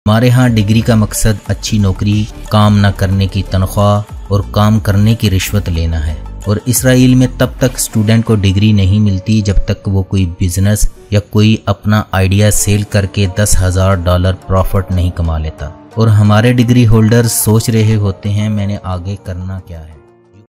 हमारे यहाँ डिग्री का मकसद अच्छी नौकरी, काम न करने की तनख्वाह और काम करने की रिश्वत लेना है। और इसराइल में तब तक स्टूडेंट को डिग्री नहीं मिलती जब तक वो कोई बिजनेस या कोई अपना आइडिया सेल करके $10,000 प्रॉफिट नहीं कमा लेता। और हमारे डिग्री होल्डर्स सोच रहे होते हैं मैंने आगे करना क्या है।